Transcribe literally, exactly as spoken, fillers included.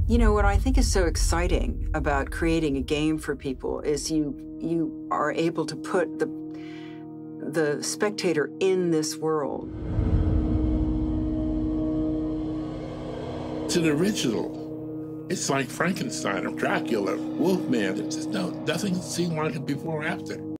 You know, what I think is so exciting about creating a game for people is you you are able to put the the spectator in this world. It's an original. It's like Frankenstein or Dracula, Wolfman. It's just no, nothing seemed like it before or after.